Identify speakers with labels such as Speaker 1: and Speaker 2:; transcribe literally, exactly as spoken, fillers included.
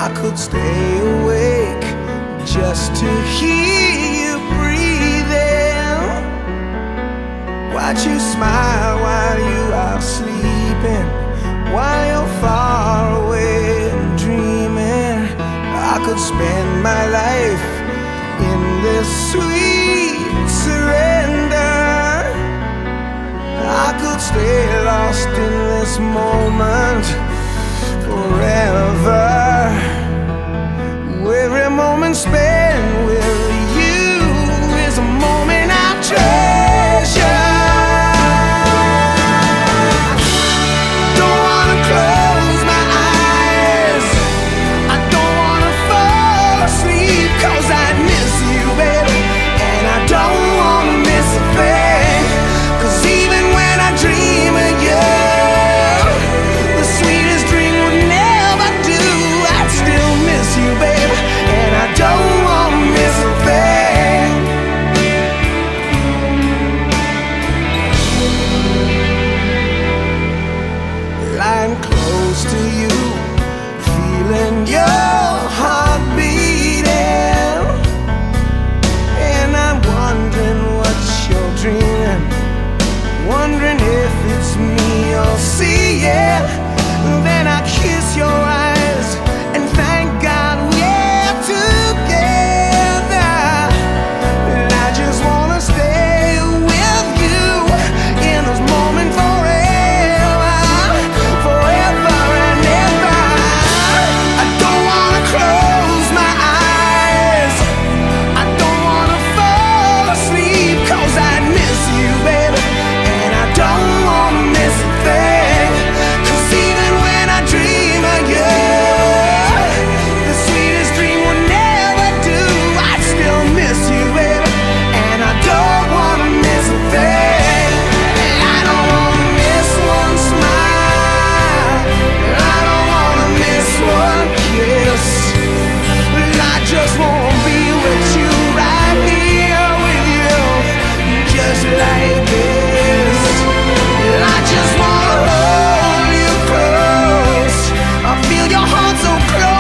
Speaker 1: could stay awake just to hear you breathing. Watch you smile while you are sleeping, while you're far away and dreaming. I could spend my life in this sweet surrender. I could stay lost in this moment forever. Every moment spent with you is a moment I treasure. Don't wanna close my eyes, I don't wanna fall asleep, 'cause I miss you, baby, and I don't wanna miss a thing. 'Cause even when I dream of you, the sweetest dream would never do. I'd still miss you, baby, and I don't wanna miss a thing. Lying close to you, feeling your heart beating, and I'm wondering what you're dreaming, wondering if it's me you're seeing. Then I kiss your eyes and thank God we're together. And I just wanna stay with you in this moment forever, forever and ever. I don't wanna close my eyes, I don't wanna fall asleep, 'cause I miss you, baby, and I don't wanna miss a thing. 'Cause even when I dream of you, the sweetest dream will never do. I'd still miss you, baby, and I don't wanna miss a thing. I don't wanna miss one smile, I don't wanna miss one kiss. I just wanna be with you, right here with you, just like this. I just wanna hold you close, I feel your heart so close.